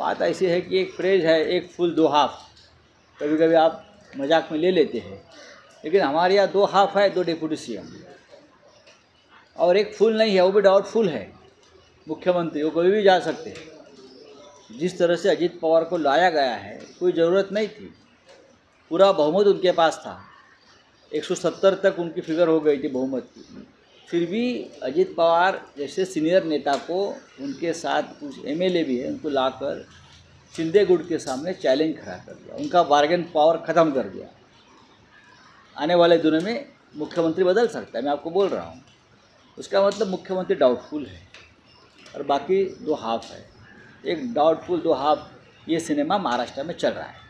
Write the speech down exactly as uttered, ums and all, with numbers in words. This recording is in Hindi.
बात ऐसी है कि एक फ्रेज है, एक फुल दो हाफ, कभी कभी आप मजाक में ले लेते हैं, लेकिन हमारे यहाँ दो हाफ है, दो डिप्टी सीएम, और एक फुल नहीं है, वो भी डाउटफुल है। मुख्यमंत्री वो कभी भी जा सकते हैं। जिस तरह से अजीत पवार को लाया गया है, कोई ज़रूरत नहीं थी, पूरा बहुमत उनके पास था, एक सौ सत्तर तक उनकी फिगर हो गई थी बहुमत की। फिर भी अजीत पवार जैसे सीनियर नेता को, उनके साथ कुछ एमएलए भी है, उनको लाकर शिंदे गुट के सामने चैलेंज खड़ा कर दिया, उनका बार्गेन पावर ख़त्म कर दिया। आने वाले दिनों में मुख्यमंत्री बदल सकता है, मैं आपको बोल रहा हूँ। उसका मतलब मुख्यमंत्री डाउटफुल है और बाकी दो हाफ है। एक डाउटफुल दो हाफ ये सिनेमा महाराष्ट्र में चल रहा है।